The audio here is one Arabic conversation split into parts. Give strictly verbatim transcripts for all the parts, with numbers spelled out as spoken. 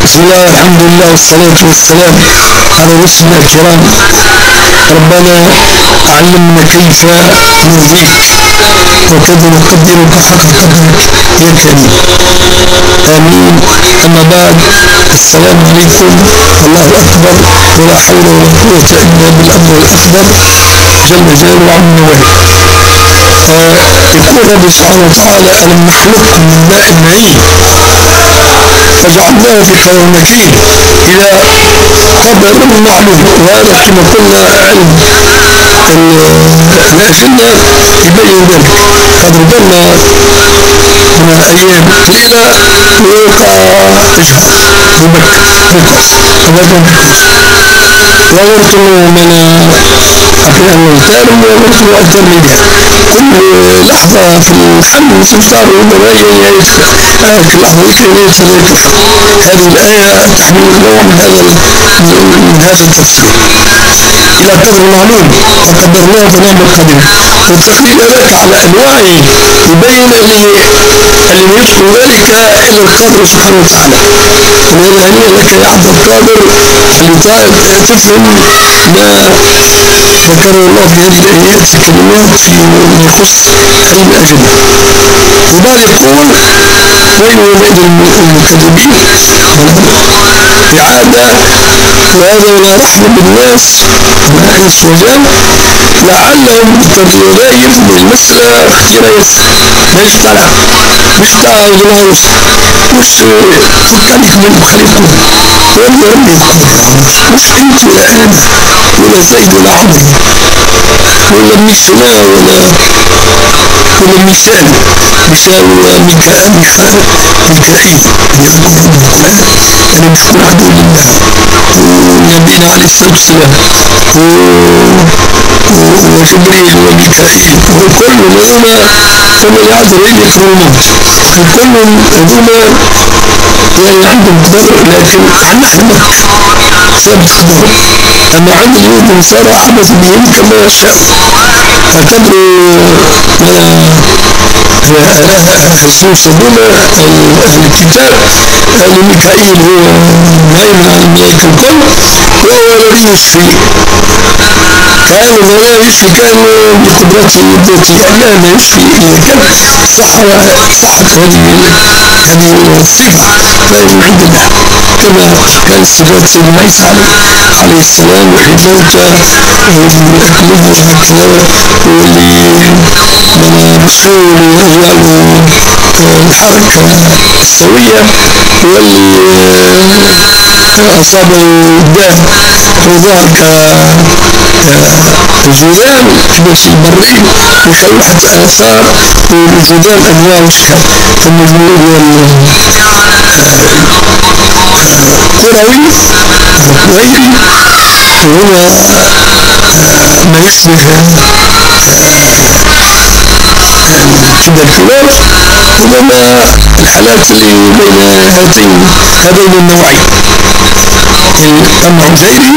بسم الله والحمد لله والصلاة والسلام على رسلنا الكرام. ربنا علمنا كيف نرضيك وكذا نقدرك حق قدرك يا كريم. آمين. أما بعد، السلام عليكم. الله أكبر، ولا حول ولا قوة إلا بالأمر الأكبر جل جلاله وعم نواله. يقول رب سبحانه وتعالى: ألم نخلقكم من ماء مهين فجعلناه في قرار مكين إلى قدر معلوم. وهذا كما قلنا علم الأجنة يبين ذلك. قد ضلنا من الأيام قليلة ويلقى أجهر ببكر بكوس أبدا بكوس وغرت من أبناء المنتالم وغرت أكثر من ذلك. كل لحظة في الحمل تختار الدواجن يسر هذه اللحظة يسر يكفر. هذه الآية تحمل نوع من هذا من هذا التفسير إلى قدر معلوم وقدرناه فنعم القدير. والتقدير ذلك على أنواعه يبين اللي اللي يدخل ذلك إلى القدر سبحانه وتعالى. ولهذا هنيئا لك يا عبد القادر اللي تفهم ما ذكره الله في هذه الآيات كلمات يخص علم الأجنة. وبعد يقول: ويل يومئذ المكذبين إعادة. وهذا ولا رحمة بالناس ولا إنس وجان لعلهم ترجعون المسألة اختيار يسر مش طالع مش طالع جلاوس مش فك عليك من مخالفون ولا ربي يقول مش انت ولا انا ولا زيد ولا عمرو ولا ميسنا ولا ولا ميسان ميسان وميكائيل ميكائيل ميكائيل يعقوب رب القرآن أنا مش كون عدو لله. ونبينا عليه الصلاة والسلام وجبريل وميكائيل وكل هذوما فمن يعذر يدرك الموت. الكل هذوما يعني عندهم قدر لكن عنا احنا ثابت قدر. أما عند اليهود والنصارى عبث بهم كما شاء. اعتبروا الزوج هذوما الكتاب لميكائيل هو مهيمن على الملائكة الكل وهو الذي يشفي. كان لا يشفي كان بقدرته الذاتية لا لا يشفي إذا كان صح صحت هذه هذه الصفة فهي من عند الله كما كان صفات سيدنا عيسى عليه السلام وحيد موتى والأكمل وهكذا واللي رسول يجعل الحركة السوية واللي أصابه الداء وظهر كالجذام كبس البري يخلوا حتى آثار والجذام أنواع واشكال. المجموع الكروي الكويري هو ما يشبه التبركلوز وما الحالات اللي بين هاتين هذين النوعين. أما عزيري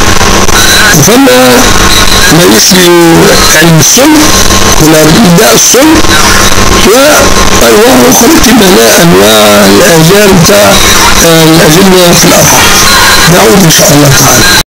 وفما ما يشبه علم السم ولا داء السم وأنواع أخرى كما أنواع الآجال بتاع الأجنة في الأرحام. نعود إن شاء الله تعالى.